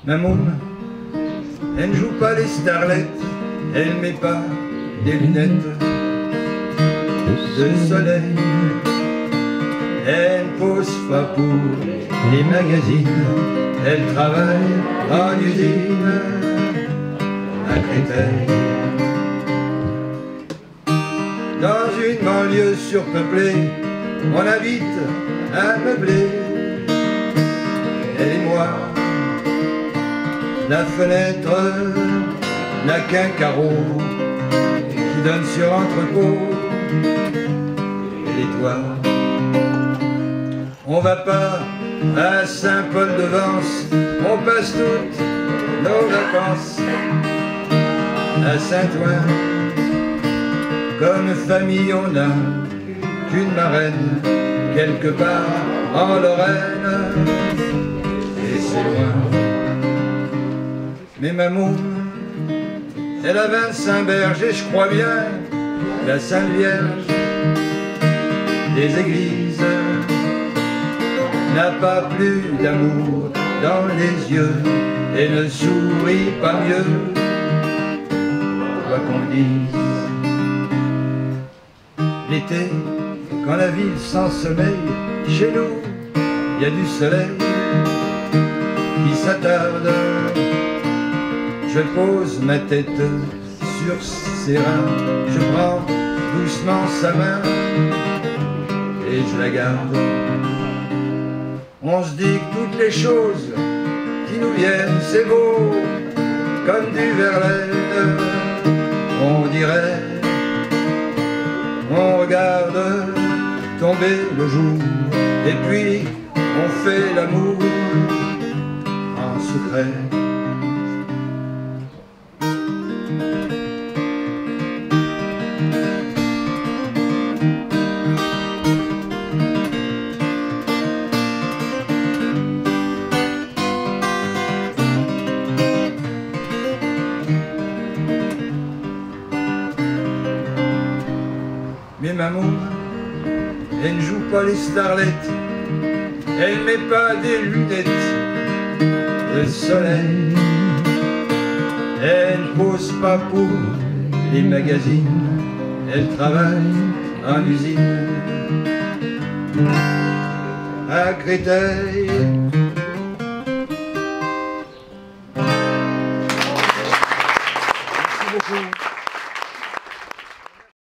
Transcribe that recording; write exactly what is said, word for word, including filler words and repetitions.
Maman, elle ne joue pas les starlettes, elle met pas des lunettes de soleil. Elle ne pose pas pour les magazines, elle travaille en usine à Créteil. Dans une banlieue surpeuplée, on habite à meubler. Elle et moi, la fenêtre n'a qu'un carreau qui donne sur entrepôt. Et les toits, on va pas à Saint-Paul-de-Vence, on passe toutes nos vacances à Saint-Ouen. Comme famille, on n'a qu'une marraine quelque part en Lorraine, et c'est loin. Mais maman, elle a vingt-cinq berges et je crois bien la Sainte Vierge des églises n'a pas plus d'amour dans les yeux et ne sourit pas mieux, quoi qu'on dise. L'été, quand la ville s'ensommeille, chez nous, il y a du soleil qui s'attarde. Je pose ma tête sur ses reins, je prends doucement sa main et je la garde. On se dit que toutes les choses qui nous viennent, c'est beau, comme du Verlaine, on dirait. On regarde tomber le jour, et puis on fait l'amour en secret. Mais maman, elle ne joue pas les starlettes, elle met pas des lunettes de soleil, elle ne pose pas pour les magazines, elle travaille en usine à Créteil. Merci beaucoup.